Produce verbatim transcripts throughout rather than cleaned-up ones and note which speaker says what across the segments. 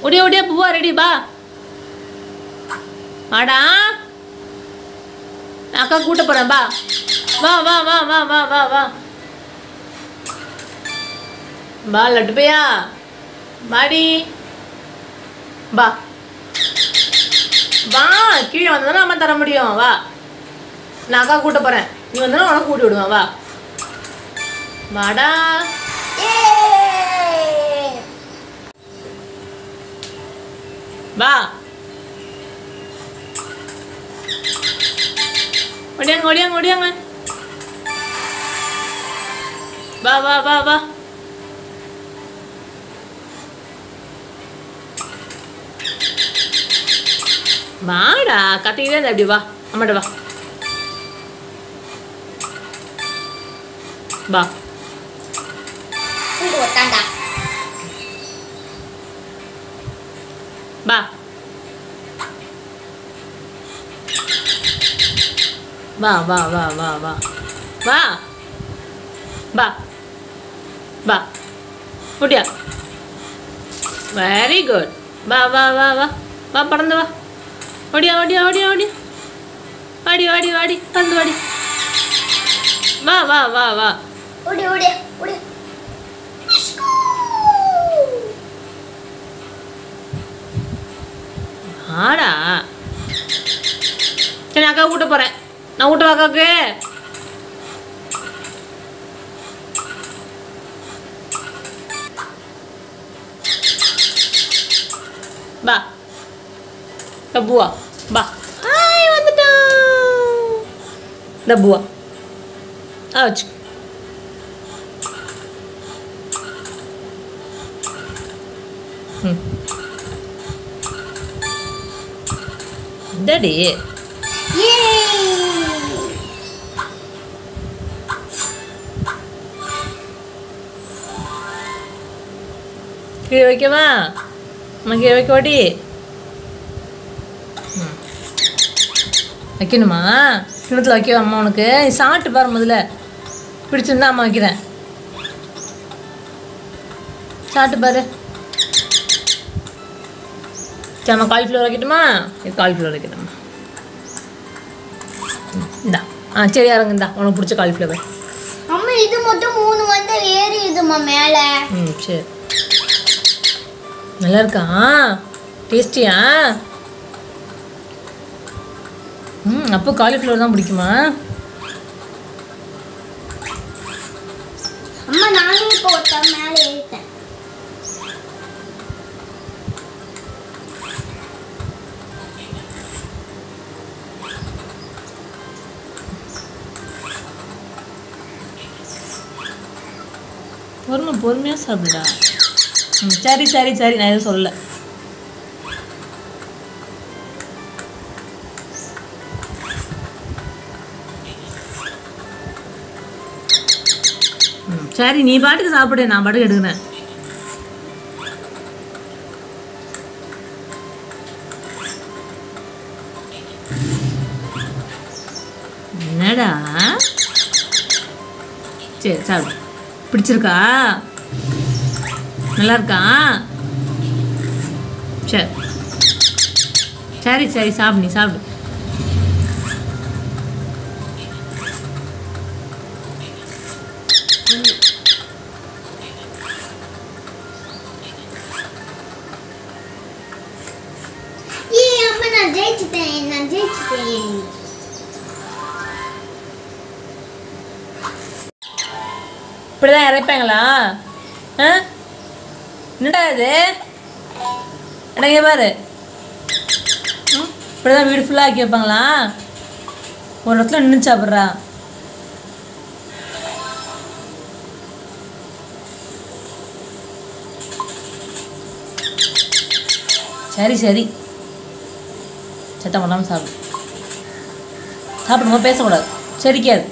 Speaker 1: ஓடியா ஓடியா பூவா ரெடி பா. வாடா அக்கா கூட்ட போறேன் பா. வா வா வா வா வா வா வா பா லட்டு பையா பாடி பா. வா கீழே வந்ததுன்னா அம்மா தர முடியும். வா நான் அக்கா கூட்ட போறேன். நீ வந்தா உனக்கு கூட்டி விடுவேன். வா வாடா. வா ஓடியாங்க ஓடியாங்க ஓடியாங்க. வா வா வா வா. வாடா கத்திக்கிட்டே இருந்த அப்படி. வா அம்மாட்ட வா. வா பா. வா வா வா வா வா வா பா பா. ஓடியா வெரி குட். வா வா வா வா வா பறந்து வா. ஓடியா ஓடியா ஓடியா ஓடியா வாடி வாடி வாடி பறந்து வாடி. வா வா வா வா
Speaker 2: ஓடி ஓடி ஓடி.
Speaker 1: ஆடா சரி அக்கா கூட்ட போறேன். நான் ஊட்ட அக்காவுக்கு. பா டப்புவா பா. ஹாய் வந்துட்டான். டப்புவா ஆச்சு. ம் டடி கீழே வைக்கவா? அம்மா கீழே வைக்க வாடி. வைக்கணுமா? கிணத்துல வைக்கவா அம்மா உனக்கு? நீ சாப்பிட்டு பாரு முதல்ல. பிடிச்சிருந்தா அம்மா வைக்கிறேன். சாப்பிட்டு பாரு. சரி அம்மா காலிஃப்ளவர் வைக்கட்டுமா? இது காலிஃப்ளவர் வைக்கட்டுமா? இந்தா ஆ சரி இறங்கு. இந்தா உனக்கு பிடிச்ச காலிஃப்ளவர்.
Speaker 2: அம்மா இது மட்டும் மூணு வந்து ஏறிடுமா மேலே?
Speaker 1: ம் சரி நல்லா இருக்கா? டேஸ்டியா? ம் அப்போ காலிஃப்ளவர் தான் பிடிக்குமா?
Speaker 2: அம்மா நானே இப்போ ஒருத்த மேலே ஏறிட்டேன்.
Speaker 1: பொறுமை பொறுமையாக சாப்பிடுடா. ம் சரி சரி சரி நான் எதுவும் சொல்லலை. ம் சரி நீ பாட்டுக்கு சாப்பிடு. நான் பாட்டுக்கு எடுக்கிறேன். என்னடா சரி சாப்பிடு. பிடிச்சிருக்கா? நல்லா இருக்கா? சரி சரி சரி சாப்பிடு. நீ சாப்பிடு.
Speaker 2: ஏ அம்மா நான் ஜெயிச்சிட்டேன். நான் ஜெயிச்சிட்டேன்.
Speaker 1: இப்படிதான் இறைப்பாங்களா? ஆ என்னடா இது? எனக்கு பாரு. ம் இப்படிதான் வீடு ஃபுல்லாக ஆக்கி வைப்பாங்களா? ஒரு இடத்துல நின்று சாப்பிட்றா. சரி சரி சத்தம் பண்ணாமல் சாப்பிடு. சாப்பிடும்போது பேசக்கூடாது. சரிக்காது.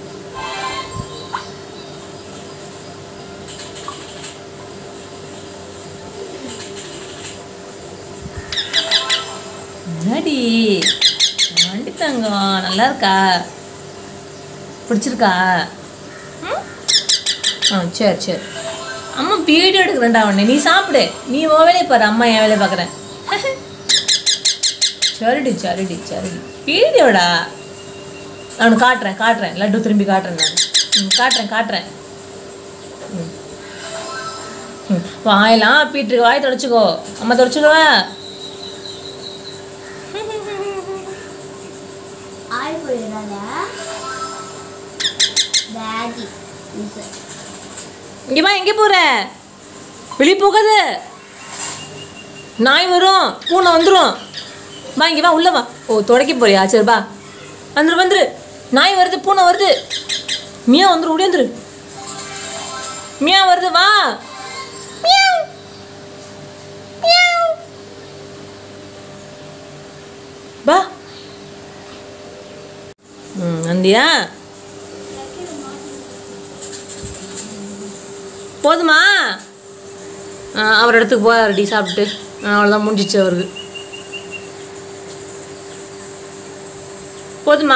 Speaker 1: என்னடி வண்டி தங்கம் நல்லா இருக்கா? பிடிச்சிருக்கா? ம் ஆ சரி சரி அம்மா வீடியோ எடுக்கிறேன்டா உடனே. நீ சாப்பிடு. நீ உன் வேலையை பாரு. அம்மா என் வேலையை பார்க்குறேன். சரிடி சரிடி சரிடி வீடியோடா நான் காட்டுறேன் காட்டுறேன் லட்டு திரும்பி காட்டுறேன் நான் ம் காட்டுறேன் காட்டுறேன் ம் ம் வாயெல்லாம் பீட்டுருக்கு வாய் தொடச்சிக்கோ அம்மா தொடச்சிடுவேன்
Speaker 2: ஆய் போயிடாத டாடி
Speaker 1: இங்கேம்மா எங்கே போகிற வெளியே போகாத நாய் வரும் பூனை வந்துடும் வா இங்கே வா உள்ள வா ஓ துடைக்க போறியா சரி வா வந்துரு வந்துரு நாய் வருது பூனை வருது மியா வந்துரு ஓடியாந்துரு மியா வருது வா வா ம் வந்தியா போதுமா அவர் இடத்துக்கு போகிறார் டி சாப்பிட்டு அவ்வளோதான் முடிஞ்சிச்சு அவருக்கு போதுமா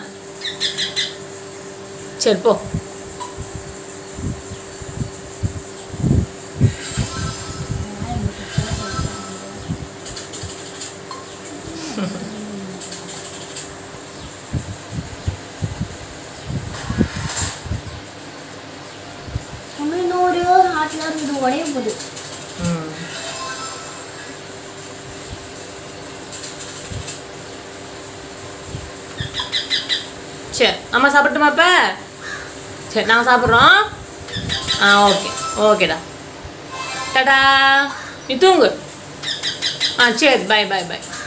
Speaker 1: சரி போ
Speaker 2: இன்னொரு ஹார்ட்ல இருந்து உடைய போகுது
Speaker 1: சரி அம்மா சாப்பிட்டுமா இப்போ சரி நாங்கள் சாப்பிட்றோம் ஆ ஓகே ஓகேடா டாடா நீ தூங்கு ஆ சரி பாய் பாய் பாய்